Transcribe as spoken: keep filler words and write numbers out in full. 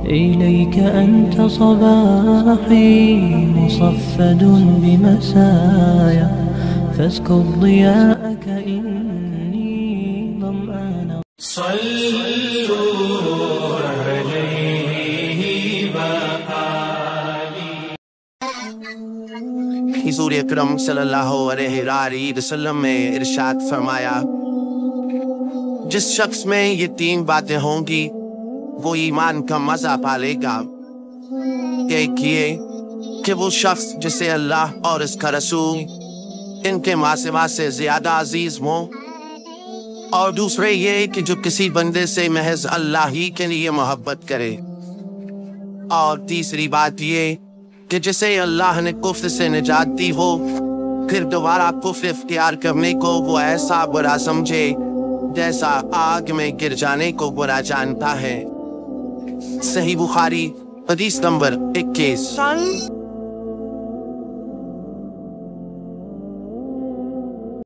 إليك أنت صباحي مصفد بمسايا، فاسكب ضياءك إني ظمآن. صلوا عليه وآله. حضور اکرم صلی اللہ علیہ وآلہ وسلم نے ارشاد فرمایا، جس شخص میں یہ تین باتیں ہوں گی وہ ایمان کا مزہ پالے گا۔ ایک یہ کہ وہ شخص جسے اللہ اور اس کا رسول ان کے ماں سوا سے زیادہ عزیز ہوں، اور دوسرے یہ کہ جو کسی بندے سے محض اللہ ہی کے لیے محبت کرے، اور تیسری بات یہ کہ جسے اللہ نے کفر سے نجات دی ہو پھر دوبارہ کفر اختیار کرنے کو وہ ایسا برا سمجھے جیسا آگ میں گر جانے کو برا جانتا ہے۔ صحیح بخاری حدیث نمبر اکیس۔